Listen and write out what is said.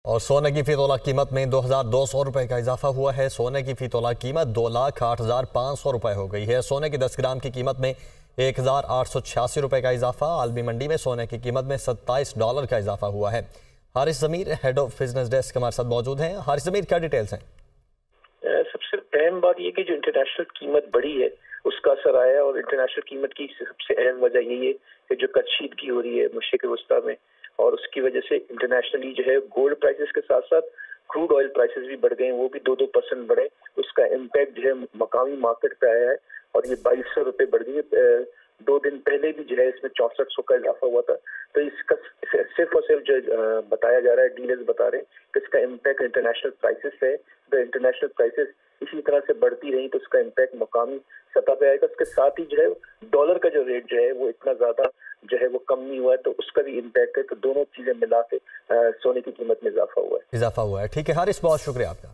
और सोने की फी तोला कीमत में 2200 रुपये का इजाफा हुआ है। सोने की फी तोला कीमत 2,08,500 रुपये हो गई है। सोने की 10 ग्राम की कीमत में 1,886 रुपये का इजाफा। आलमी मंडी में सोने की कीमत में $27 का इजाफा हुआ है। Haris Zameer, head of business desk, हमारे साथ मौजूद हैं। हारिस ज़मीर, क्या डिटेल्स हैं? सबसे अहम बात यह कि जो इंटरनेशनल कीमत बढ़ी है उसका असर आया, और इंटरनेशनल कीमत की सबसे अहम वजह यही है कि जो कशीदगी हो रही है मशरिक वस्ता में, और उसकी वजह से इंटरनेशनली जो है गोल्ड प्राइसेस के साथ साथ क्रूड ऑयल प्राइसेस भी बढ़ गए, वो भी 2% बढ़े। उसका इम्पैक्ट जो है मकामी मार्केट पे आया है और ये 2200 रुपये बढ़ गई। 2 दिन पहले भी जो है इसमें 6400 का इजाफा हुआ था। तो इसका सिर्फ और सिर्फ जो बताया जा रहा है, डीलर्स बता रहे हैं कि इसका इम्पैक्ट इंटरनेशनल प्राइसेस है। तो इंटरनेशनल प्राइसेस इसी तरह से बढ़ती रही तो उसका इम्पैक्ट मकामी सतह पे आएगा। उसके साथ ही जो है डॉलर का जो रेट जो है वो इतना ज्यादा जो है वो कम नहीं हुआ है, तो उसका भी इम्पैक्ट है। तो दोनों चीजें मिला के सोने की कीमत में इजाफा हुआ है। ठीक है हारिस, बहुत शुक्रिया आपका।